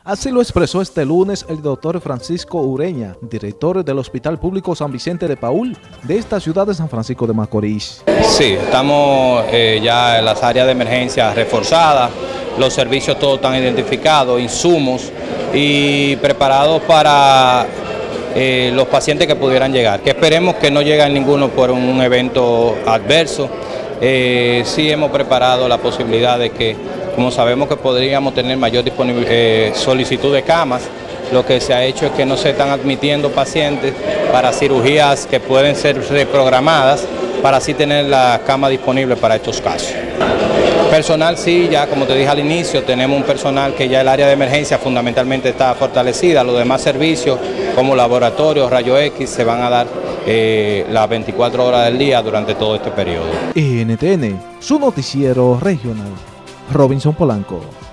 Así lo expresó este lunes el doctor Francisco Ureña, director del Hospital Público San Vicente de Paúl, de esta ciudad de San Francisco de Macorís. Sí, estamos ya en las áreas de emergencia reforzadas, los servicios todos están identificados, insumos y preparados para los pacientes que pudieran llegar, que esperemos que no lleguen ninguno por un evento adverso. Sí hemos preparado la posibilidad de que, como sabemos que podríamos tener mayor solicitud de camas, lo que se ha hecho es que no se están admitiendo pacientes para cirugías que pueden ser reprogramadas, para así tener la cama disponible para estos casos. Personal sí, ya como te dije al inicio, tenemos un personal que ya el área de emergencia fundamentalmente está fortalecida, los demás servicios como laboratorios, rayos X se van a dar las 24 horas del día durante todo este periodo. NTN, su noticiero regional. Robinson Polanco.